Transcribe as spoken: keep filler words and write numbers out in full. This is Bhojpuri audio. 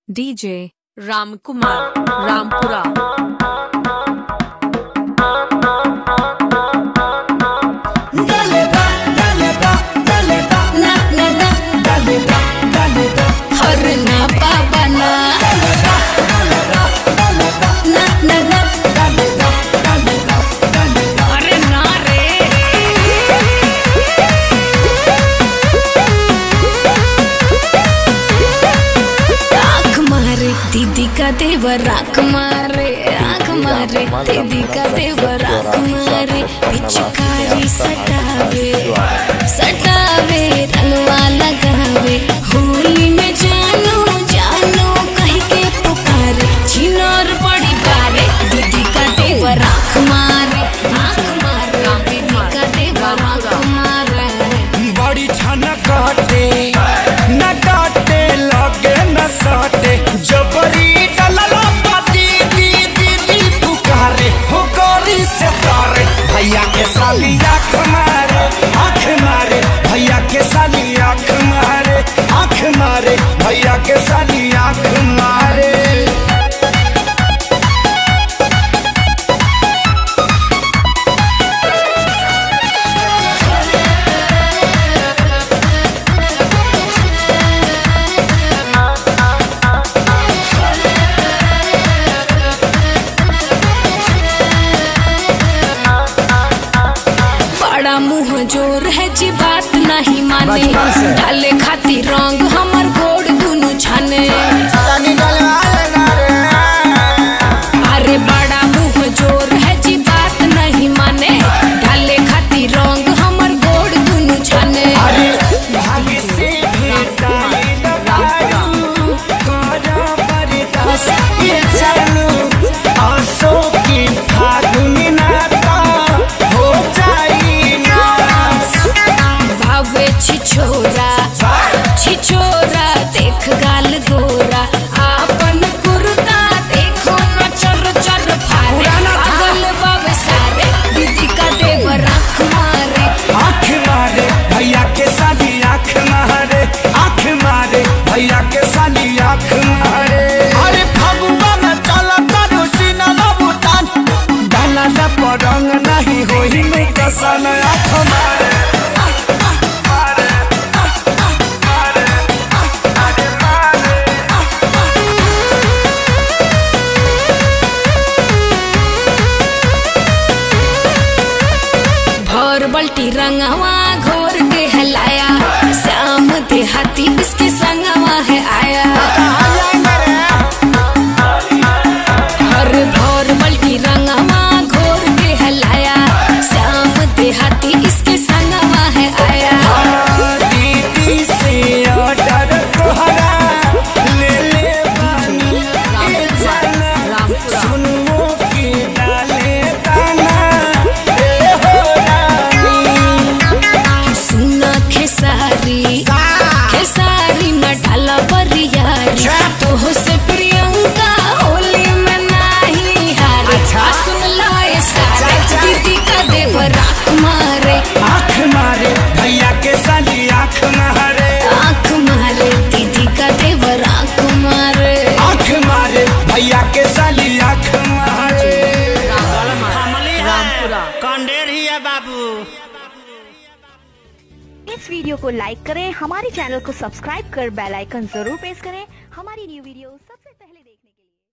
डीजे रामकुमार रामपुरा। दीदी का देवर आँख मारे आँख मारे दीदी का देवर आँख मारे पिचकारी सटावे सटावे रंगवा लगावे होली में जानो जानो कहीं के पुकारे चिनौर पड़ी बारे दीदी का देवर आँख मारे आँख मारे दीदी का देवर आँख मारे बड़ी छाना काटे न काटे लगे न साटे जबरी डलला पाती दीदी दी पुकारे हो गोरी से तारे भैया के साली आँख मारे आँख मारे भैया के साली आँख मारे आँख मारे भैया के साली आँख मारे। मुँह जोर है जी बात नहीं माने डाले खाती रंग हमर गोड़ दुनु छाने अरे बड़ा मुँह जोर है जी बात नहीं माने डाले खाती रंग हमर गोड़ दुनु छाने छिछोरा छिछोरा देख गाल गोरा आपन कुर्ता देखो न चर चर फारे पागल बाबे सारे दीदी का देवर आँख मारे आँख मारे भैया के साली आँख मारे आँख मारे भैया के साली आँख मारे। अरे फगुआ में चला करो सीना बाबू तान डाला ला परंग नहीं होई में कसन आँख मारे बल्टी रंगवा घोर के हलाया शाम देहाती इसके संगवा है आया हर भोर बल्टी रंगवा घोर के हलाया शाम देहाती इसके संगवा है आया दीदी से ऑर्डर तोहरा ले ले बानी ए जाना सुनो की डाले दाना ए हो खेसारी खेसारी न डाला बरियारी तो हो से प्रियंका होली में नहीं हारे सुन लाए सारे दीदी का देवर आँख मारे आँख मारे भैया के साली आँख मारे आँख मारे दीदी का देवर आँख मारे आँख मारे भैया के साली आँख मारे। रामपुरा कंडेर ही है बाबू। इस वीडियो को लाइक करें, हमारे चैनल को सब्सक्राइब कर बेल आइकन जरूर प्रेस करें हमारी न्यू वीडियो सबसे पहले देखने के लिए।